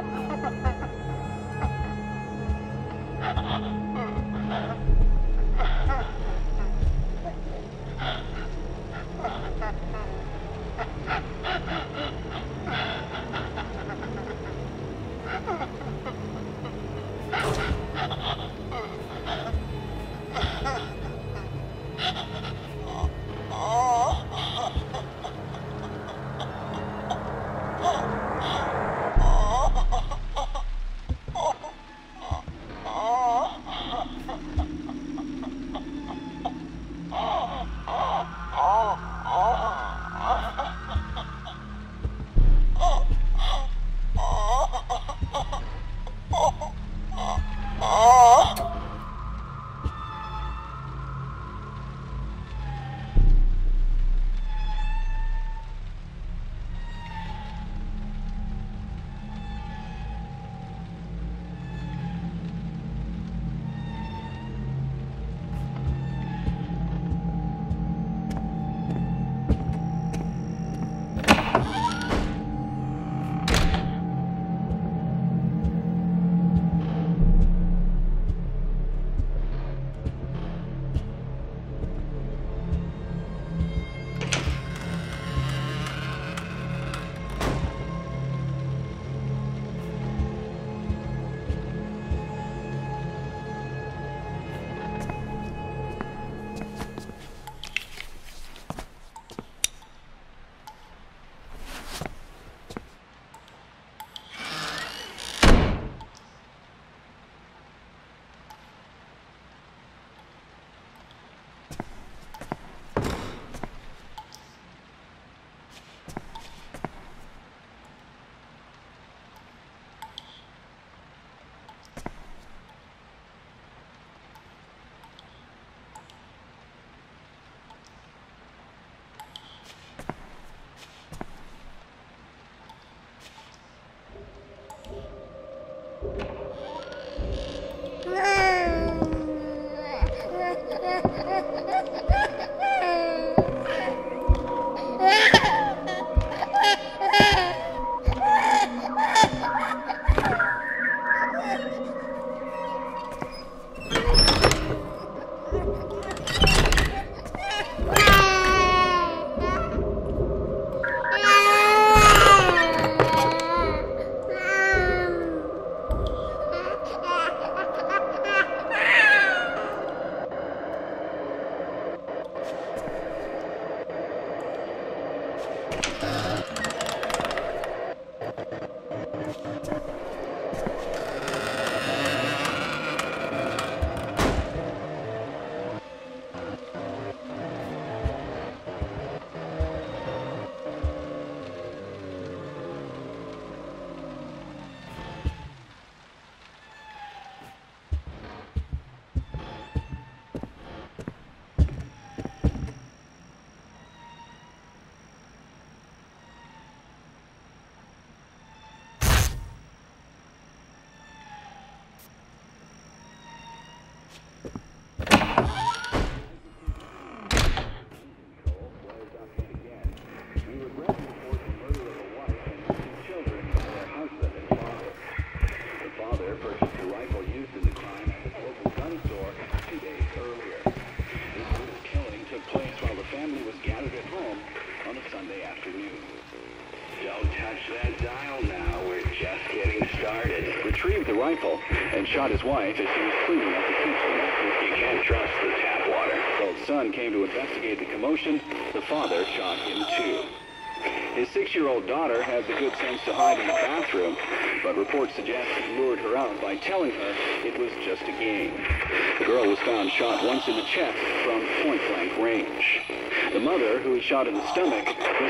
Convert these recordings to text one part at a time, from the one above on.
Retrieved the rifle and shot his wife as she was cleaning up the kitchen. You can't trust the tap water. The son came to investigate the commotion. The father shot him too. His 6-year-old daughter had the good sense to hide in the bathroom, but reports suggest he lured her out by telling her it was just a game. The girl was found shot once in the chest from point-blank range. The mother, who was shot in the stomach, was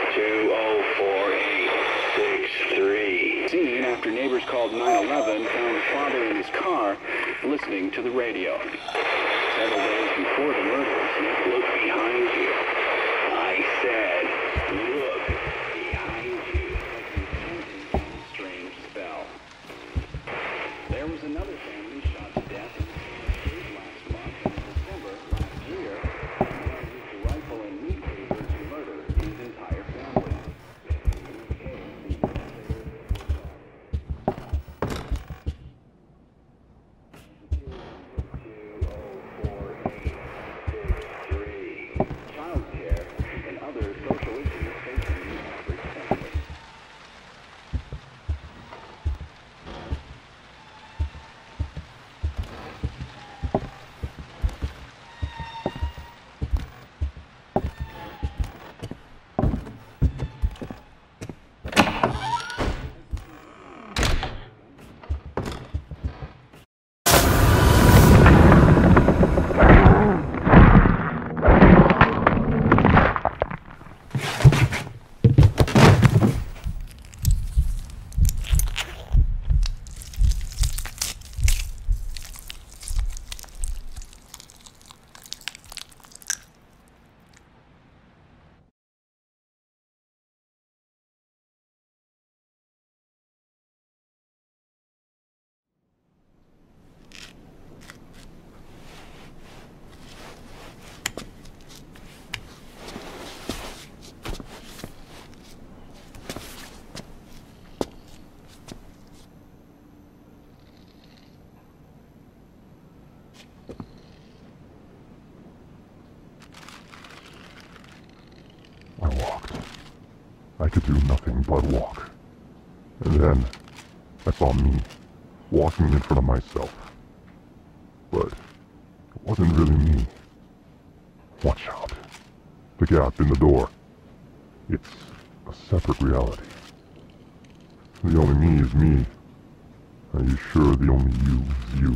204-863. Seen after neighbors called 911, found the father in his car listening to the radio. Several days before the murders, look behind you. I said, look behind you. A strange spell. There was another family shot to death in the street last month. In December last year, a man used a rifle and meat cleaver to murder his entire family. could do nothing but walk. And then I saw me walking in front of myself. But it wasn't really me. Watch out. The gap in the door. It's a separate reality. The only me is me. Are you sure the only you is you?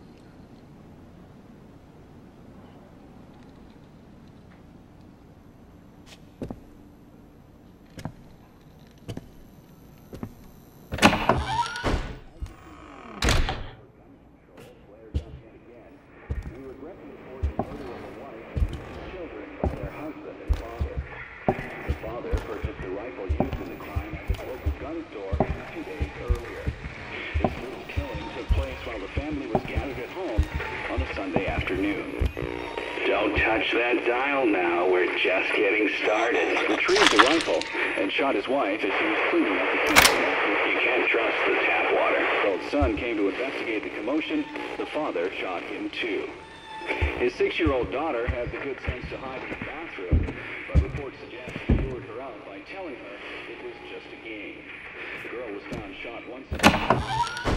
Don't touch that dial now. We're just getting started. Retrieved the rifle and shot his wife as she was cleaning up the kitchen. You can't trust the tap water. The old son came to investigate the commotion. The father shot him too. His 6-year-old daughter had the good sense to hide in the bathroom, but reports suggest he lured her out by telling her it was just a game. The girl was found shot once.